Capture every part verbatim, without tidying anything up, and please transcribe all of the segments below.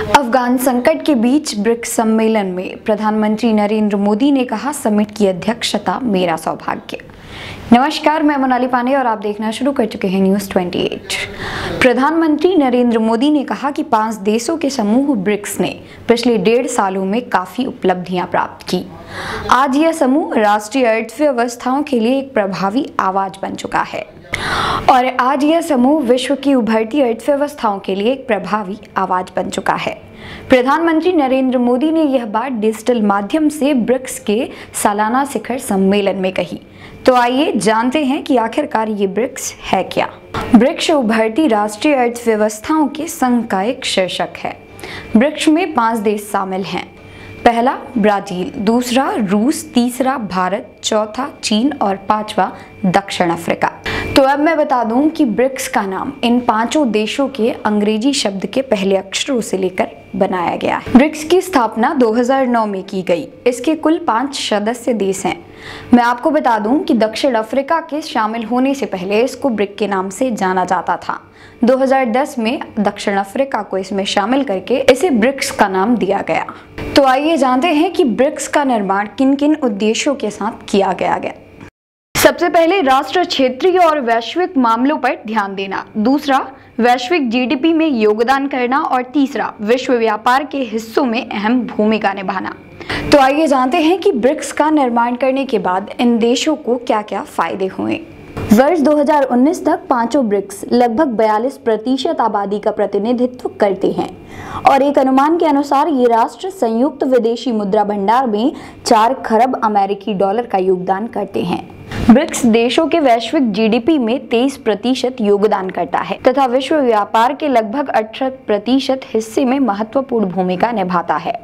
अफगान संकट के बीच ब्रिक्स सम्मेलन में प्रधानमंत्री नरेंद्र मोदी ने कहा, समिट की अध्यक्षता मेरा सौभाग्य। नमस्कार, मैं मोनाली पांडे और आप देखना शुरू कर चुके हैं न्यूज़ अट्ठाईस। प्रधानमंत्री नरेंद्र मोदी ने कहा कि पांच देशों के समूह ब्रिक्स ने पिछले डेढ़ सालों में काफी उपलब्धियां प्राप्त की। आज यह समूह राष्ट्रीय अर्थव्यवस्थाओं के लिए एक प्रभावी आवाज बन चुका है और आज यह समूह विश्व की उभरती अर्थव्यवस्थाओं के लिए एक प्रभावी आवाज बन चुका है। प्रधानमंत्री नरेंद्र मोदी ने यह बात डिजिटल माध्यम से ब्रिक्स के सालाना शिखर सम्मेलन में कही। तो आइए जानते हैं कि आखिरकार ये ब्रिक्स है क्या। ब्रिक्स उभरती राष्ट्रीय अर्थव्यवस्थाओं के संघ का एक शीर्षक है। ब्रिक्स में पांच देश शामिल हैं। पहला ब्राजील, दूसरा रूस, तीसरा भारत, चौथा चीन और पांचवा दक्षिण अफ्रीका। तो अब मैं बता दूं कि ब्रिक्स का नाम इन पांचों देशों के अंग्रेजी शब्द के पहले अक्षरों से लेकर बनाया गया है। ब्रिक्स की स्थापना दो हज़ार नौ में की गई। इसके कुल पांच सदस्य देश हैं। मैं आपको बता दूं कि दक्षिण अफ्रीका के शामिल होने से पहले इसको ब्रिक के नाम से जाना जाता था। दो हज़ार दस में दक्षिण अफ्रीका को इसमें शामिल करके इसे ब्रिक्स का नाम दिया गया। तो आइए जानते हैं कि ब्रिक्स का निर्माण किन किन उद्देश्यों के साथ किया गया गया। सबसे पहले राष्ट्र, क्षेत्रीय और वैश्विक मामलों पर ध्यान देना, दूसरा वैश्विक जीडीपी में योगदान करना और तीसरा विश्व व्यापार के हिस्सों में अहम भूमिका निभाना। तो आइए जानते हैं कि ब्रिक्स का निर्माण करने के बाद इन देशों को क्या क्या फायदे हुए। वर्ष दो हज़ार उन्नीस तक पांचों ब्रिक्स लगभग बयालीस प्रतिशत आबादी का प्रतिनिधित्व करते हैं और एक अनुमान के अनुसार ये राष्ट्र संयुक्त विदेशी मुद्रा भंडार में चार खरब अमेरिकी डॉलर का योगदान करते हैं। ब्रिक्स देशों के वैश्विक जीडीपी में तेईस प्रतिशत योगदान करता है तथा विश्व व्यापार के लगभग अठारह प्रतिशत हिस्से में महत्वपूर्ण भूमिका निभाता है।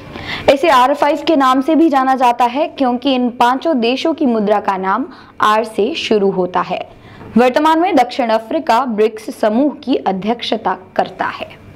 इसे आर फाइव के नाम से भी जाना जाता है क्योंकि इन पांचों देशों की मुद्रा का नाम आर से शुरू होता है। वर्तमान में दक्षिण अफ्रीका ब्रिक्स समूह की अध्यक्षता करता है।